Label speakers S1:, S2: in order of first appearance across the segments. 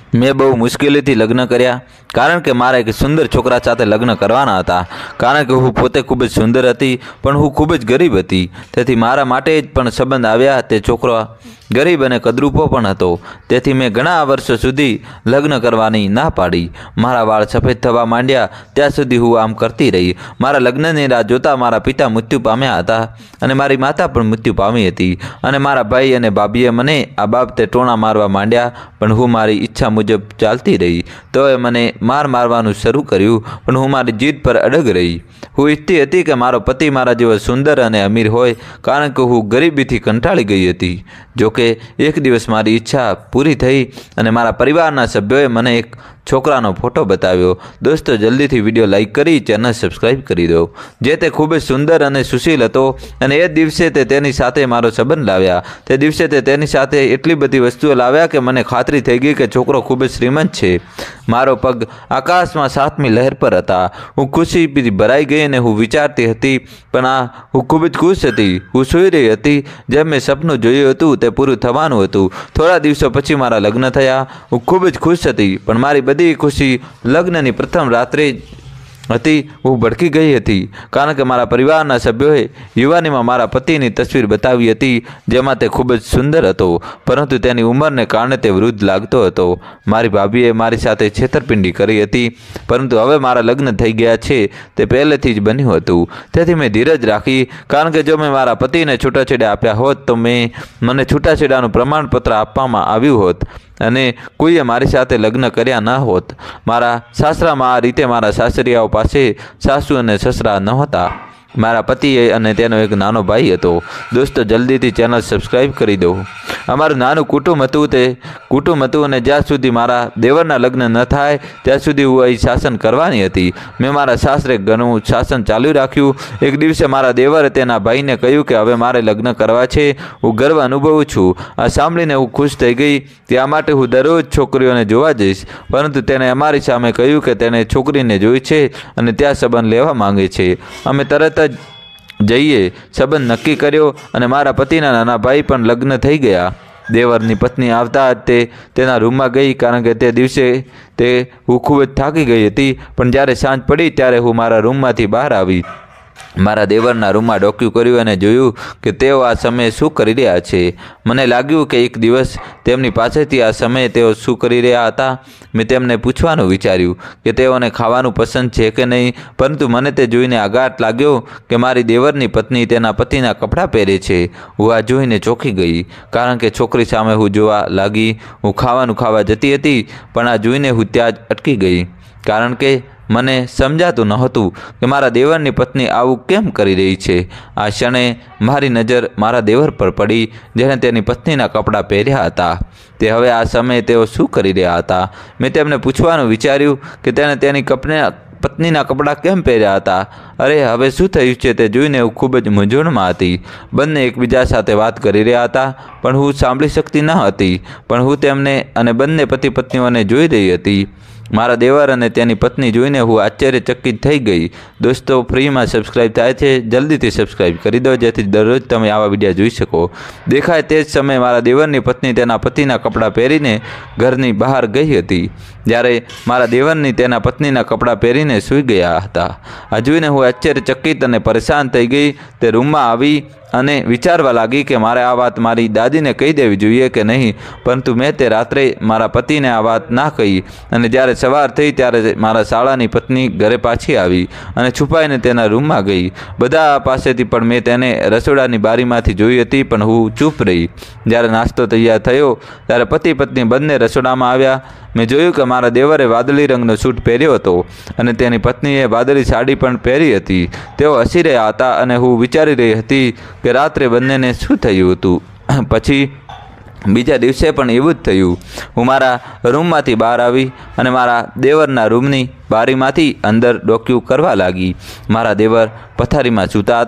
S1: મેં બહુ મુશ્કેલીથી લગ્ન કર્યા, કારણ કે મારા એક સુંદર છોકરા સાથે લગ્ન કરવાના હતા. કારણ કે હું પોતે ખૂબ જ સુંદર હતી, પણ હું ખૂબ જ ગરીબ હતી. તેથી મારા માટે જ પણ સંબંધ આવ્યા. તે છોકરો ગરીબ અને કદરૂપો પણ હતો. તેથી મેં ઘણા વર્ષો સુધી લગ્ન કરવાની ના પાડી. મારા વાળ સફેદ થવા માંડ્યા ત્યાં સુધી હું આમ કરતી રહી. મારા લગ્નની રાહ જોતા મારા પિતા મૃત્યુ પામ્યા હતા અને મારી માતા પણ મૃત્યુ પામી હતી. અને મારા ભાઈ અને ભાભીએ મને આ બાબતે ટોણા મારવા માંડ્યા, પણ હું મારી ઈચ્છા મુજબ ચાલતી રહી. તોએ મને મારવાનું શરૂ કર્યું, પણ હું મારી જીદ પર અડગ રહી. હું ઈચ્છતી હતી કે મારો પતિ મારા જેવો સુંદર અને અમીર હોય, કારણ કે હું ગરીબીથી કંટાળી ગઈ હતી. જોકે એક દિવસ મારી ઈચ્છા પૂરી થઈ અને મારા પરિવારના સભ્યોએ મને એક છોકરાનો ફોટો બતાવ્યો. દોસ્તો, જલ્દીથી વિડીયો લાઈક કરી ચેનલ સબસ્ક્રાઈબ કરી દો. જે તે ખૂબ જ સુંદર અને સુશીલ હતો અને એ દિવસે તે તેની સાથે મારો સંબંધ લાવ્યા. તે દિવસે તે તેની સાથે એટલી બધી વસ્તુઓ લાવ્યા કે મને ખાતરી થઈ ગઈ કે છોકરો ખૂબ જ શ્રીમંત છે. મારો પગ આકાશમાં સાતમી લહેર પર હતા. હું ખુશીથી ભરાઈ ગઈ અને હું વિચારતી હતી, પણ હું ખૂબ જ ખુશ હતી. હું સૂઈ રહી હતી. જેમ મેં સપનું જોયું હતું તે પૂરું થવાનું હતું. થોડા દિવસો પછી મારા લગ્ન થયા. હું ખૂબ જ ખુશ હતી, પણ મારી બધી ખુશી લગ્નની પ્રથમ રાત્રે હતી. હું ભડકી ગઈ હતી, કારણ કે મારા પરિવારના સભ્યોએ યુવાનીમાં મારા પતિની તસવીર બતાવી હતી, જેમાં તે ખૂબ જ સુંદર હતો, પરંતુ તેની ઉંમરને કારણે તે વૃદ્ધ લાગતો હતો. મારી ભાભીએ મારી સાથે છેતરપિંડી કરી હતી, પરંતુ હવે મારા લગ્ન થઈ ગયા છે તે પહેલેથી જ બન્યું હતું. તેથી મેં ધીરજ રાખી, કારણ કે જો મેં મારા પતિને છૂટાછેડા આપ્યા હોત તો મને છૂટાછેડાનું પ્રમાણપત્ર આપવામાં આવ્યું હોત અને કોઈએ મારી સાથે લગ્ન કર્યા ન હોત. મારા સાસરામાં આ રીતે મારા સાસરિયાઓ પાસે સાસુ અને સસરા નહોતા. મારા પતિએ અને તેનો એક નાનો ભાઈ હતો. દોસ્તો, જલ્દીથી ચેનલ સબસ્ક્રાઈબ કરી દો. અમારું નાનું કુટુંબ હતું અને જ્યાં સુધી મારા દેવરના લગ્ન ન થાય ત્યાં સુધી હું અહીં શાસન કરવાની હતી. મેં મારા સાસરે ઘણું શાસન ચાલુ રાખ્યું. એક દિવસે મારા દેવરે તેના ભાઈને કહ્યું કે હવે મારે લગ્ન કરવા છે. હું ગર્વ અનુભવું છું. આ સાંભળીને હું ખુશ થઈ ગઈ. ત્યાં માટે હું દરરોજ છોકરીઓને જોવા જઈશ, પરંતુ તેણે અમારી સામે કહ્યું કે તેણે છોકરીને જોઈ છે અને ત્યાં સંબંધ લેવા માંગે છે. અમે તરત જઈએ સંબંધ નક્કી કર્યો અને મારા પતિના નાના ભાઈ પણ લગ્ન થઈ ગયા. દેવરની પત્ની આવતા જ તેના રૂમમાં ગઈ, કારણ કે તે દિવસે હું ખૂબ જ થાકી ગઈ હતી. પણ જ્યારે સાંજ પડી ત્યારે હું મારા રૂમમાંથી બહાર આવી. મારા દેવરના રૂમમાં ડોક્યું કર્યું અને જોયું કે તેઓ આ સમયે શું કરી રહ્યા છે. મને લાગ્યું કે એક દિવસ તેમની પાસેથી આ સમયે તેઓ શું કરી રહ્યા હતા. મેં તેમને પૂછવાનું વિચાર્યું કે તેઓને ખાવાનું પસંદ છે કે નહીં, પરંતુ મને તે જોઈને આઘાત લાગ્યો કે મારી દેવરની પત્ની તેના પતિના કપડાં પહેરે છે. હું આ જોઈને ચોંકી ગઈ, કારણ કે છોકરી સામે હું જોવા લાગી. હું ખાવાનું ખાવા જતી હતી, પણ આ જોઈને હું ત્યાં જ અટકી ગઈ, કારણ કે મને સમજાતું નહોતું કે મારા દેવરની પત્ની આવું કેમ કરી રહી છે. આ ક્ષણે મારી નજર મારા દેવર પર પડી, જેણે તેની પત્નીના કપડાં પહેર્યા હતા. તે હવે આ સમયે તેઓ શું કરી રહ્યા હતા. મેં તેમને પૂછવાનું વિચાર્યું કે તેણે તેની પત્નીના કપડાં કેમ પહેર્યા હતા. અરે, હવે શું થયું છે તે જોઈને હું ખૂબ જ મૂંઝવણમાં હતી. બંને એકબીજા સાથે વાત કરી રહ્યા હતા, પણ હું સાંભળી શકતી ન હતી. પણ હું તેમને અને બંને પતિ પત્નીઓને જોઈ રહી હતી. મારા દેવર અને તેની પત્ની જોઈને હું આશ્ચર્યચકિત થઈ ગઈ. દોસ્તો, ફ્રીમાં સબસ્ક્રાઈબ થાય છે, જલ્દીથી સબસ્ક્રાઈબ કરી દો, જેથી દરરોજ તમે આવા વિડીયો જોઈ શકો. દેખાય તે જ સમયે મારા દેવરની પત્ની તેના પતિના કપડાં પહેરીને ઘરની બહાર ગઈ હતી, જ્યારે મારા દેવરની તેના પત્નીના કપડાં પહેરીને સૂઈ ગયા હતા. આ જોઈને હું આશ્ચર્યચકિત અને પરેશાન થઈ ગઈ. તે રૂમમાં આવી અને વિચારવા લાગી કે મારે આ વાત મારી દાદીને કહી દેવી જોઈએ કે નહીં, પરંતુ મેં તે રાત્રે મારા પતિને આ વાત ના કહી. અને જ્યારે સવાર થઈ ત્યારે મારા શાળાની પત્ની ઘરે પાછી આવી અને છુપાઈને તેના રૂમમાં ગઈ. બધા પાસેથી પણ મેં તેને રસોડાની બારીમાંથી જોઈ હતી, પણ હું ચૂપ રહી. જ્યારે નાસ્તો તૈયાર થયો ત્યારે પતિ પત્ની બંને રસોડામાં આવ્યા. મેં જોયું કે મારા દેવરે વાદળી રંગનો સૂટ પહેર્યો હતો અને તેની પત્નીએ વાદળી સાડી પણ પહેરી હતી. તેઓ હસી રહ્યા હતા અને હું વિચારી રહી હતી કે રાત્રે બંનેને શું થયું હતું. પછી બીજા દિવસે પણ એવું જ થયું. હું મારા રૂમમાંથી બહાર આવી અને મારા દેવરના રૂમની બારીમાંથી અંદર ડોક્યું કરવા લાગી. મારા દેવર પથારીમાં સૂતા હતા.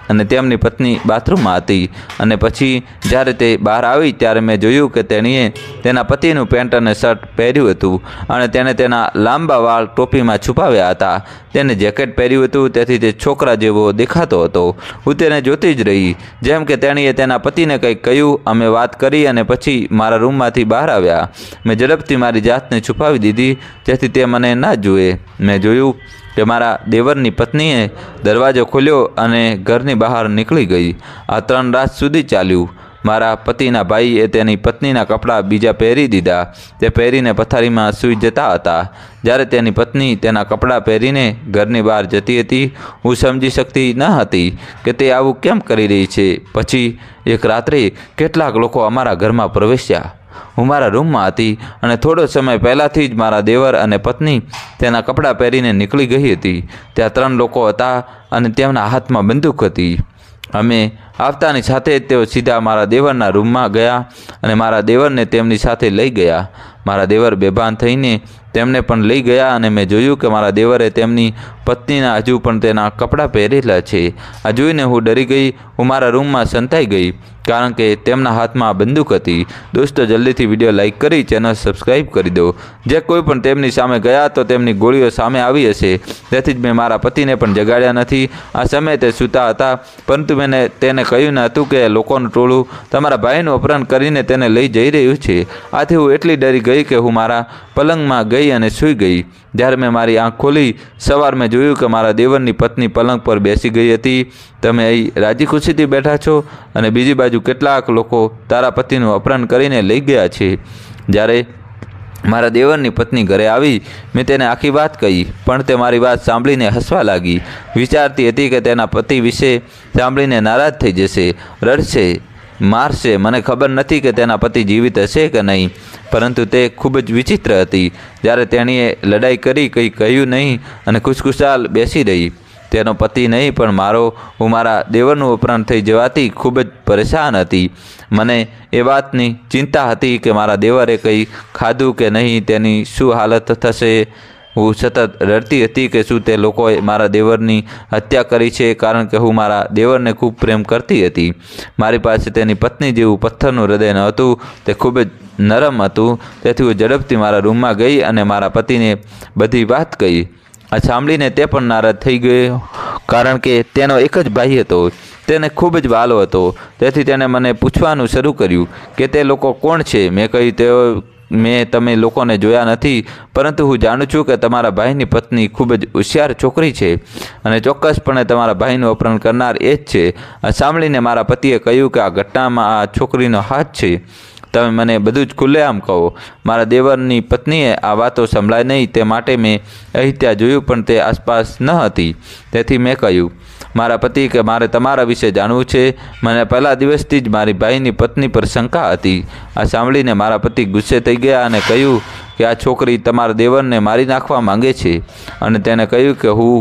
S1: અને તેમની પત્ની બાથરૂમમાં હતી અને પછી જ્યારે તે બહાર આવી ત્યારે મેં જોયું કે તેણીએ તેના પતિનું પેન્ટ અને શર્ટ પહેર્યું હતું અને તેણે તેના લાંબા વાળ ટોપીમાં છુપાવ્યા હતા. તેને જેકેટ પહેર્યું હતું, તેથી તે છોકરા જેવો દેખાતો હતો. હું તેને જોતી જ રહી, જેમ કે તેણીએ તેના પતિને કંઈક કહ્યું. અમે વાત કરી અને પછી મારા રૂમમાંથી બહાર આવ્યા. મેં ઝડપથી મારી જાતને છુપાવી દીધી જેથી તે મને ના જુએ. મેં જોયું કે મારા દેવરની પત્નીએ દરવાજો ખોલ્યો અને ઘરની બહાર નીકળી ગઈ. આ 3 રાત સુધી ચાલ્યું. મારા પતિના ભાઈએ તેની પત્નીના કપડાં બીજા પહેરી દીધા. તે પહેરીને પથારીમાં સૂઈ જતા હતા. જ્યારે તેની પત્ની તેના કપડાં પહેરીને ઘરની બહાર જતી હતી, હું સમજી શકતી ન હતી કે તે આવું કેમ કરી રહી છે. પછી એક રાત્રે કેટલાક લોકો અમારા ઘરમાં પ્રવેશ્યા. હું મારા રૂમમાં હતી અને થોડો સમય પહેલાંથી જ મારા દેવર અને પત્ની તેના કપડાં પહેરીને નીકળી ગઈ હતી. ત્યાં 3 લોકો હતા અને તેમના હાથમાં બંદૂક હતી. અમે આવતાની સાથે જ તેઓ સીધા મારા દેવરના રૂમમાં ગયા અને મારા દેવરને તેમની સાથે લઈ ગયા. મારા દેવર બેભાન થઈને તેમને પણ લઈ ગયા અને મેં જોયું કે મારા દેવરે તેમની પત્નીના હજુ પણ તેના કપડાં પહેરેલા છે. આ જોઈને હું ડરી ગઈ. હું મારા રૂમમાં સંતાઈ ગઈ કારણ કે તેમના હાથમાં બંદૂક હતી. દોસ્તો, જલ્દીથી વિડીયો લાઇક કરી ચેનલ સબસ્ક્રાઈબ કરી દો. જે કોઈ પણ તેમની સામે ગયા તો તેમની ગોળીઓ સામે આવી હશે. તેથી જ મેં મારા પતિને પણ જગાડ્યા નથી. આ સમયે તે સૂતા હતા, પરંતુ મેં તેને કહ્યું ન હતું કે લોકોનું ટોળું તમારા ભાઈનું અપહરણ કરીને તેને લઈ જઈ રહ્યું છે. આથી હું એટલી ડરી ગઈ કે હું મારા પલંગમાં ગઈ અને સૂઈ ગઈ. જ્યારે મેં મારી આંખ ખોલી સવાર મેં જોયું કે મારા દેવરની પત્ની પલંગ પર બેસી ગઈ હતી. તમે અહીં રાજી ખુશીથી બેઠા છો અને બીજી બાજુ કેટલાક લોકો તારા પતિનું અપહરણ કરીને લઈ ગયા છે. જ્યારે મારા દેવરની પત્ની ઘરે આવી, મેં તેને આખી વાત કહી, પણ તે મારી વાત સાંભળીને હસવા લાગી. વિચારતી હતી કે તેના પતિ વિશે સાંભળીને નારાજ થઈ જશે, રડશે, મારશે. મને ખબર નથી કે તેના પતિ જીવિત હશે કે નહીં, પરંતુ તે ખૂબ જ વિચિત્ર હતી. જ્યારે તેણીએ લડાઈ કરી, કંઈ કહ્યું નહીં અને ખુશખુશાલ બેસી રહી. તેનો પતિ નહીં પણ મારો. હું મારા દેવરનું અપહરણ થઈ જવાથી ખૂબ જ પરેશાન હતી. મને એ વાતની ચિંતા હતી કે મારા દેવરે કંઈ ખાધું કે નહીં, તેની શું હાલત થશે. હું સતત રડતી હતી કે શું તે લોકોએ મારા દેવરની હત્યા કરી છે, કારણ કે હું મારા દેવરને ખૂબ પ્રેમ કરતી હતી. મારી પાસે તેની પત્ની જેવું પથ્થરનું હૃદય ન હતું, તે ખૂબ જ નરમ હતું. તેથી હું ઝડપથી મારા રૂમમાં ગઈ અને મારા પતિને બધી વાત કહી. આ સાંભળીને તે પણ નારાજ થઈ ગયો, કારણ કે તેનો એક જ ભાઈ હતો. તેને ખૂબ જ વાલો હતો. તેથી તેણે મને પૂછવાનું શરૂ કર્યું કે તે લોકો કોણ છે. મેં કહ્યું, મેં તમે લોકોને જોયા નથી, પરંતુ હું જાણું છું કે તમારા ભાઈની પત્ની ખૂબ જ હોશિયાર છોકરી છે અને ચોક્કસપણે તમારા ભાઈનું અપહરણ કરનાર એ જ છે. આ સાંભળીને મારા પતિએ કહ્યું કે આ ઘટનામાં આ છોકરીનો હાથ છે. તમે મને બધું જ ખુલ્લેઆમ કહો. મારા દેવરની પત્નીએ આ વાતો સંભળાય નહીં તે માટે મેં અહીં ત્યાં જોયું, પણ તે આસપાસ ન હતી. તેથી મેં કહ્યું મારા પતિ કે મારે તમારા વિશે જાણવું છે. મને પહેલા દિવસથી જ મારી ભાઈની પત્ની પર શંકા હતી. આ સાંભળીને મારા પતિ ગુસ્સે થઈ ગયા અને કહ્યું કે આ છોકરી તમારા દેવરને મારી નાખવા માંગે છે અને તેને કહ્યું કે હું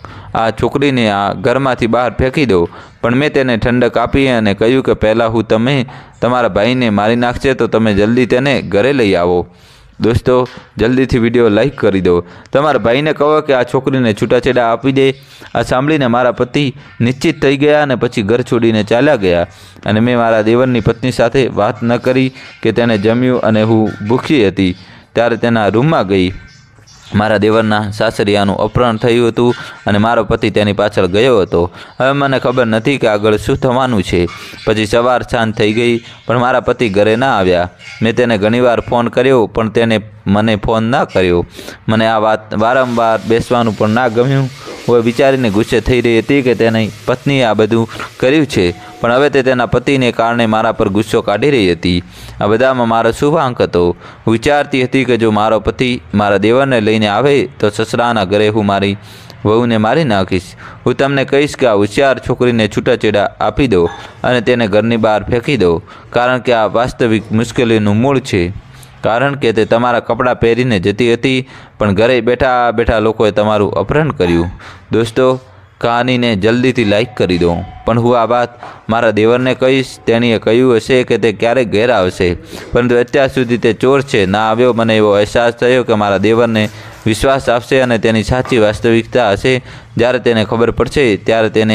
S1: આ છોકરીને આ ઘરમાંથી બહાર ફેંકી દો. પણ મેં તેને ઠંડક આપી અને કહ્યું કે પહેલાં હું તમારા ભાઈને મારી નાખશે તો તમે જલ્દી તેને ઘરે લઈ આવો. દોસ્તો, જલ્દીથી વિડીયો લાઈક કરી દો. તમારા ભાઈને કહો કે આ છોકરીને છૂટાછેડા આપી દે. આ સાંભળીને મારા પતિ નિશ્ચિત થઈ ગયા અને પછી ઘર છોડીને ચાલ્યા ગયા. અને મેં મારા દેવરની પત્ની સાથે વાત ન કરી કે તેને જમ્યું અને હું ભૂખી હતી ત્યારે તેના રૂમમાં ગઈ. મારા દેવરના સાસરિયાનું અપહરણ થયું હતું અને મારો પતિ તેની પાછળ ગયો હતો. હવે મને ખબર નથી કે આગળ શું થવાનું છે. પછી સવાર સાંજ થઈ ગઈ પણ મારા પતિ ઘરે ના આવ્યા. મેં તેને ઘણીવાર ફોન કર્યો પણ તેને મને ફોન ના કર્યો. મને આ વાત વારંવાર બેસવાનું પણ ના ગમ્યું. હું વિચારીને ગુસ્સે થઈ રહી હતી કે તેની પત્નીએ આ બધું કર્યું છે, પણ હવે તે તેના પતિને કારણે મારા પર ગુસ્સો કાઢી રહી હતી. આ બધામાં મારો શું વાંક હતો? હું વિચારતી હતી કે જો મારો પતિ મારા દેવરને લઈને આવે તો સસરાના ઘરે હું મારી વહુને મારી નાખીશ. હું તમને કહીશ કે આ હોશિયાર છોકરીને છૂટાછેડા આપી દો અને તેને ઘરની બહાર ફેંકી દો, કારણ કે આ વાસ્તવિક મુશ્કેલીનું મૂળ છે. કારણ કે તે તમારા કપડાં પહેરીને જતી હતી પણ ઘરે બેઠા બેઠા લોકોએ તમારું અપહરણ કર્યું. દોસ્તો, કહાનીને જલ્દીથી લાઈક કરી દો. પણ હું આ વાત મારા દેવરને કહીશ. તેણીએ કહ્યું હશે કે તે ક્યારેક ઘેર આવશે, પરંતુ અત્યાર સુધી તે ચોર છે, ના આવ્યો. મને એવો અહેસાસ થયો કે મારા દેવરને વિશ્વાસ આપશે અને તેની સાચી વાસ્તવિકતા હશે. જ્યારે તેને ખબર પડશે ત્યારે તેને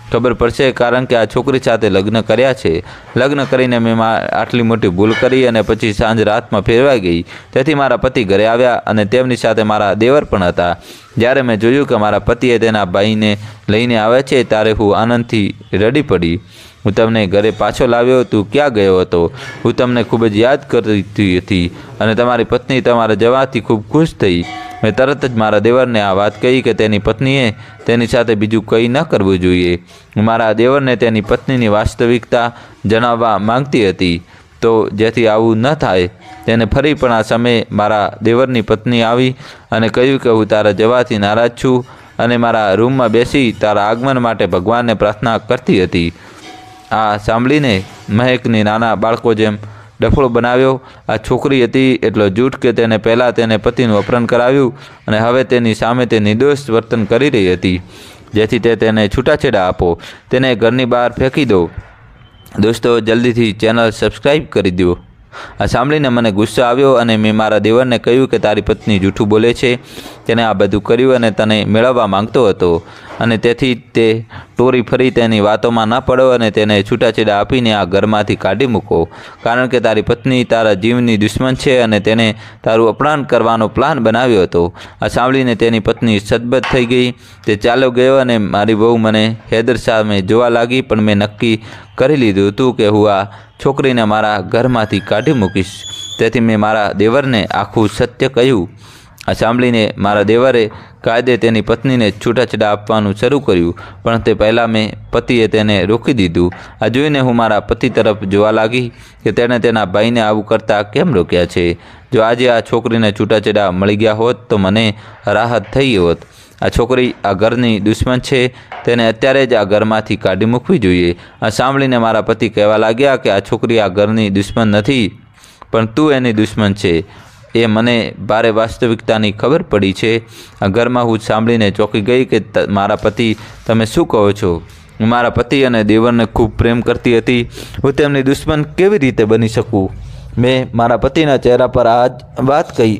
S1: ખબર પડશે, કારણ કે આ છોકરી સાથે લગ્ન કર્યા છે. લગ્ન કરીને મેં આટલી મોટી ભૂલ કરી અને પછી સાંજ રાતમાં ફેરવાઈ ગઈ. તેથી મારા પતિ ઘરે આવ્યા અને તેમની સાથે મારા દેવર પણ હતા. જ્યારે મેં જોયું કે મારા પતિએ તેના ભાઈને લઈને આવે છે ત્યારે હું આનંદથી રડી પડી. હું તમને ઘરે પાછો લાવ્યો. તું ક્યાં ગયો હતો? હું તમને ખૂબ જ યાદ કરતી હતી અને તમારી પત્ની તમારા જવાથી ખૂબ ખુશ થઈ. મેં તરત જ મારા દેવરને આ વાત કહી કે તેની પત્નીએ તેની સાથે બીજું કંઈ ન કરવું જોઈએ. મારા દેવરને તેની પત્નીની વાસ્તવિકતા જણાવવા માંગતી હતી, તો જેથી આવું ન થાય. તેને ફરી પણ આ સમયે મારા દેવરની પત્ની આવી અને કહ્યું કે હું તારા જવાથી નારાજ છું અને મારા રૂમમાં બેસી તારા આગમન માટે ભગવાનને પ્રાર્થના કરતી હતી. આ સાંભળીને મહેકની નાના બાળકો જેમ ડફળો બનાવ્યો. આ છોકરી હતી એટલો જૂઠ કે તેને પહેલાં તેને પતિનું અપહરણ કરાવ્યું અને હવે તેની સામે તે નિર્દોષ વર્તન કરી રહી હતી. જેથી તેને છૂટાછેડા આપો, તેને ઘરની બહાર ફેંકી દો. દોસ્તો, જલ્દીથી ચેનલ સબસ્ક્રાઈબ કરી દો. આ સાંભળીને મને ગુસ્સો આવ્યો અને મેં મારા દેવરને કહ્યું કે તારી પત્ની જૂઠું બોલે છે. તેને આ બધું કર્યું અને તને મેળવવા માંગતો હતો અને તેથી તે ટોરી ફરી તેની વાતોમાં ન પડો અને તેને છૂટાછેડા આપીને આ ઘરમાંથી કાઢી મૂકો, કારણ કે તારી પત્ની તારા જીવની દુશ્મન છે અને તેને તારું અપહરણ કરવાનો પ્લાન બનાવ્યો હતો. આ સાંભળીને તેની પત્ની સદબદ થઈ ગઈ. તે ચાલ્યો ગયો અને મારી બહુ મને હૈદર સામે જોવા લાગી. પણ મેં નક્કી કરી લીધું હતું કે હું આ છોકરીને મારા ઘરમાંથી કાઢી મૂકીશ. તેથી મેં મારા દેવરને આખું સત્ય કહ્યું. આ સાંભળીને મારા દેવરે કાયદે તેની પત્નીને છૂટાછેડા આપવાનું શરૂ કર્યું, પણ તે પહેલાં મેં પતિએ તેને રોકી દીધું. આ જોઈને હું મારા પતિ તરફ જોવા લાગી કે તેણે તેના ભાઈને આવું કરતાં કેમ રોક્યા છે. જો આજે આ છોકરીને છૂટાછેડા મળી ગયા હોત તો મને રાહત થઈ હોત. આ છોકરી આ ઘરની દુશ્મન છે, તેને અત્યારે જ આ ઘરમાંથી કાઢી મૂકવી જોઈએ. આ સાંભળીને મારા પતિ કહેવા લાગ્યા કે આ છોકરી આ ઘરની દુશ્મન નથી, પણ તું એની દુશ્મન છે. એ મને ભારે વાસ્તવિકતાની ખબર પડી છે. આ ઘરમાં હું સાંભળીને ચોંકી ગઈ કે મારા પતિ તમે શું કહો છો? હું મારા પતિ અને દેવરને ખૂબ પ્રેમ કરતી હતી. હું તેમની દુશ્મન કેવી રીતે બની શકું? મેં મારા પતિના ચહેરા પર આ જ વાત કહી.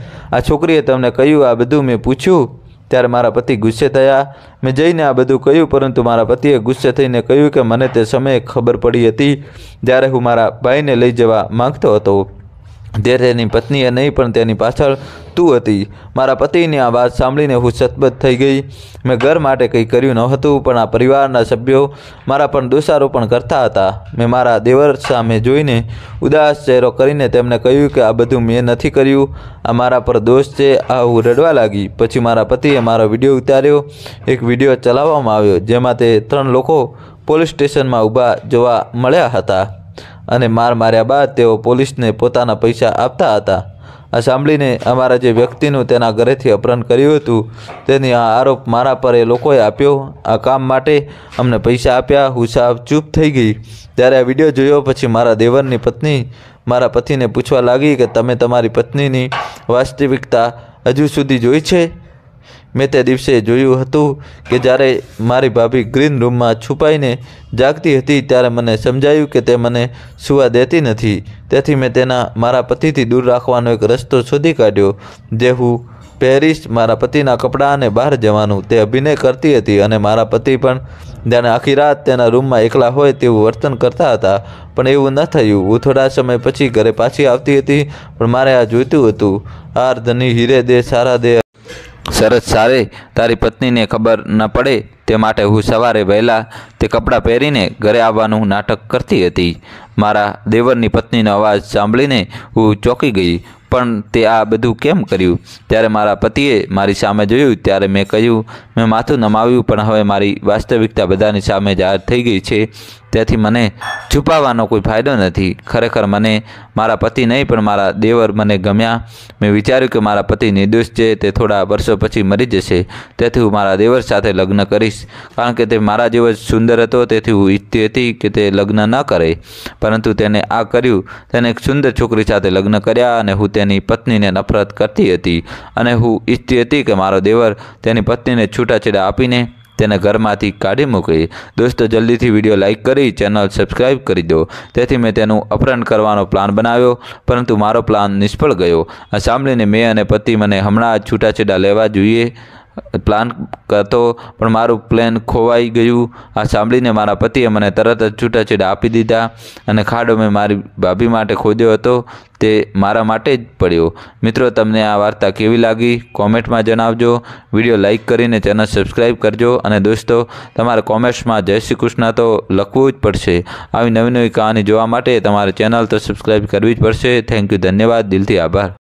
S1: આ છોકરીએ તમને કહ્યું આ બધું મેં પૂછ્યું ત્યારે મારા પતિ ગુસ્સે થયા. મેં જઈને આ બધું કહ્યું, પરંતુ મારા પતિએ ગુસ્સે થઈને કહ્યું કે મને તે સમયે ખબર પડી હતી જ્યારે હું મારા ભાઈને લઈ જવા માંગતો હતો. તે તેની પત્નીએ નહીં પણ તેની પાછળ તું હતી. મારા પતિની આ વાત સાંભળીને હું સતબત થઈ ગઈ. મેં ઘર માટે કંઈ કર્યું ન હતું, પણ આ પરિવારના સભ્યો મારા પણ દોષારોપણ કરતા હતા. મેં મારા દેવર સામે જોઈને ઉદાસ ચહેરો કરીને તેમને કહ્યું કે આ બધું મેં નથી કર્યું, આ મારા પર દોષ છે. આ હું રડવા લાગી. પછી મારા પતિએ મારો વિડીયો ઉતાર્યો. એક વિડીયો ચલાવવામાં આવ્યો જેમાં તે 3 લોકો પોલીસ સ્ટેશનમાં ઊભા જોવા મળ્યા હતા અને માર્યા બાદ તેઓ પોલીસને પોતાના પૈસા આપતા હતા. આ સાંભળીને અમારા જે વ્યક્તિનું તેના ઘરેથી અપહરણ કર્યું હતું તેની આ આરોપ મારા પર એ લોકોએ આપ્યો. આ કામ માટે અમને પૈસા આપ્યા. હું સાવ ચૂપ થઈ ગઈ. ત્યારે આ વિડીયો જોયો પછી મારા દેવરની પત્ની મારા પતિને પૂછવા લાગી કે તમે તમારી પત્નીની વાસ્તવિકતા હજુ સુધી જોઈ છે? મેં તે દિવસે જોયું હતું કે જ્યારે મારી ભાભી ગ્રીન રૂમમાં છુપાઈને જાગતી હતી ત્યારે મને સમજાયું કે તે મને સૂવા દેતી નથી. તેથી મેં મારા પતિથી દૂર રાખવાનો એક રસ્તો શોધી કાઢ્યો, જે હું પહેરીશ મારા પતિના કપડાં અને બહાર જવાનું. તે અભિનય કરતી હતી અને મારા પતિ પણ જાણે આખી રાત તેના રૂમમાં એકલા હોય તેવું વર્તન કરતા હતા, પણ એવું ન થયું. હું થોડા સમય પછી ઘરે પાછી આવતી હતી, પણ મારે આ જોઈતું હતું. આર ધની હીરે દે સારા દે શરત સારે તારી પત્નીને ખબર ન પડે તે માટે હું સવારે વહેલા તે કપડાં પહેરીને ઘરે આવવાનું નાટક કરતી હતી. મારા દેવરની પત્નીનો અવાજ સાંભળીને હું ચોંકી ગઈ. પણ તે આ બધું કેમ કર્યું? ત્યારે મારા પતિએ મારી સામે જોયું ત્યારે મેં કહ્યું, મેં માથું નમાવ્યું, પણ હવે મારી વાસ્તવિકતા બધાની સામે જાહેર થઈ ગઈ છે. તેથી મને છુપાવવાનો કોઈ ફાયદો નથી. ખરેખર મને મારા પતિ નહીં પણ મારા દેવર મને ગમ્યા. મેં વિચાર્યું કે મારા પતિ નિર્દોષ છે, તે થોડા વર્ષો પછી મરી જશે. તેથી હું મારા દેવર સાથે લગ્ન કરીશ, કારણ કે તે મારા જેવો જ સુંદર હતો. તેથી હું ઈચ્છતી હતી કે તે લગ્ન ન કરે, પરંતુ તેને આ કર્યું. તેને એક સુંદર છોકરી સાથે લગ્ન કર્યા અને હું તેની પત્નીને નફરત કરતી હતી અને હું ઈચ્છતી હતી કે મારો દેવર તેની પત્નીને છૂટાછેડા આપીને તેને ઘરમાંથી કાઢી મૂકે. દોસ્તો, જલ્દીથી વિડીયો લાઇક કરી ચેનલ સબસ્ક્રાઈબ કરી દો. તેથી મેં તેનું અપહરણ કરવાનો પ્લાન બનાવ્યો, પરંતુ મારો પ્લાન નિષ્ફળ ગયો. આ સાંભળીને મેં અને પતિ મને હમણાં જ છૂટાછેડા લેવા જોઈએ પ્લાન કરતો પણ મારું પ્લાન ખોવાઈ ગયું। આ સાંભળીને મારા પતિએ મને તરત જ છૂટાછેડા આપી દીધા અને ખાડો મેં મારી ભાભી માટે ખોદ્યો હતો તે મારા માટે જ પડ્યો। મિત્રો, તમને આ વાર્તા કેવી લાગી કોમેન્ટમાં જણાવજો। વિડીયો લાઇક કરીને ચેનલ સબસ્ક્રાઈબ કરજો અને દોસ્તો, તમારે કોમેન્ટ્સમાં જય શ્રી કૃષ્ણ તો લખવું જ પડશે। આવી નવી નવી કહાની જોવા માટે તમારે ચેનલ તો સબસ્ક્રાઈબ કરવી જ પડશે। થેન્ક યુ, ધન્યવાદ, દિલથી આભાર।